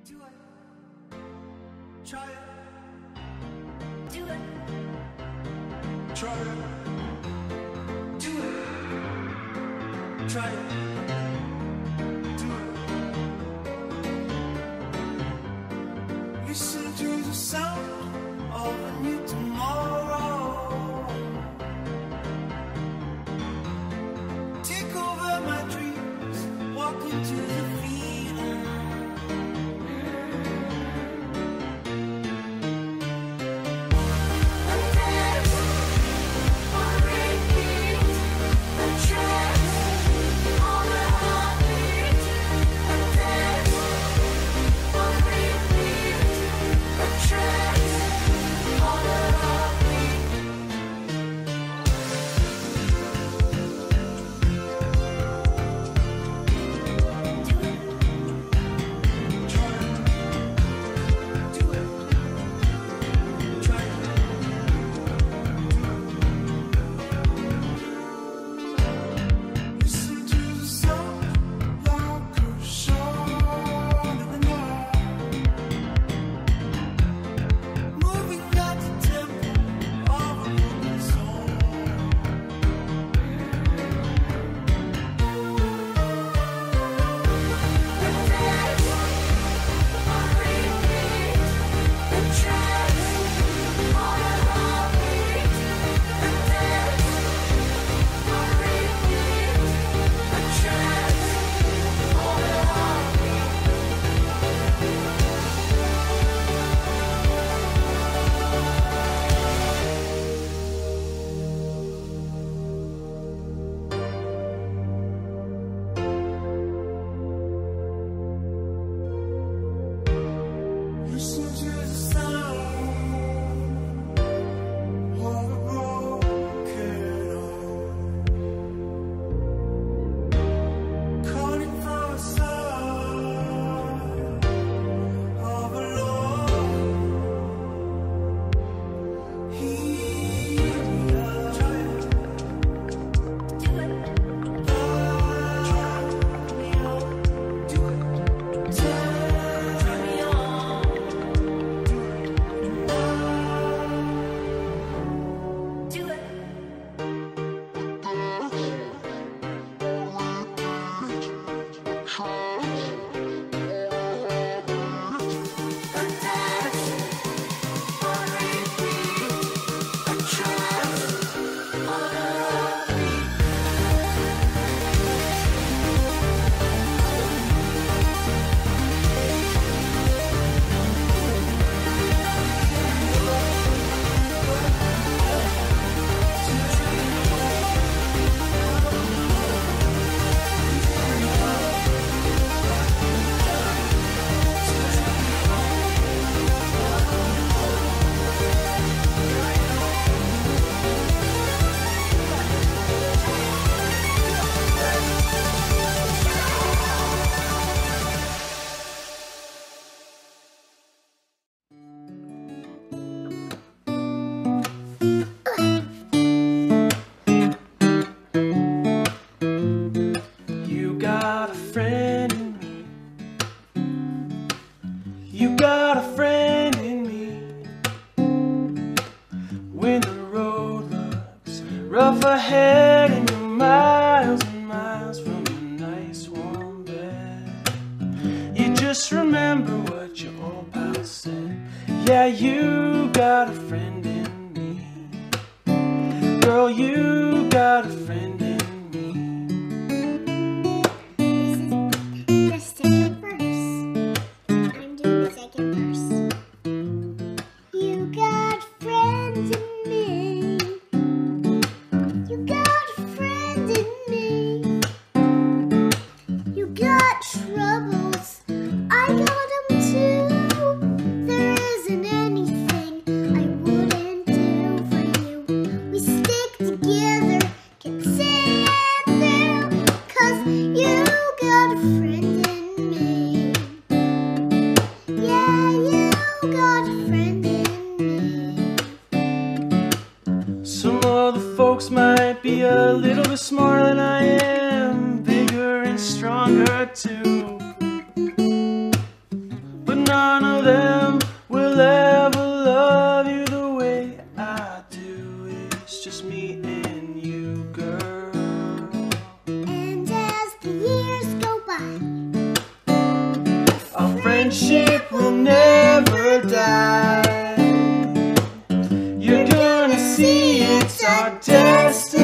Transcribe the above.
Do it. Try it. Do it. Try it. Do it. Try it. Do it. Listen to the sound of a new tomorrow. Take over my dreams. Walk into the feeling. Got a friend in me. When the road looks rough ahead and you're miles and miles from your nice warm bed, you just remember what your old pal said. Yeah, you got a friend in me. Girl, you got a friend in me. Folks might be a little bit smarter than I am, bigger and stronger too, but our destiny.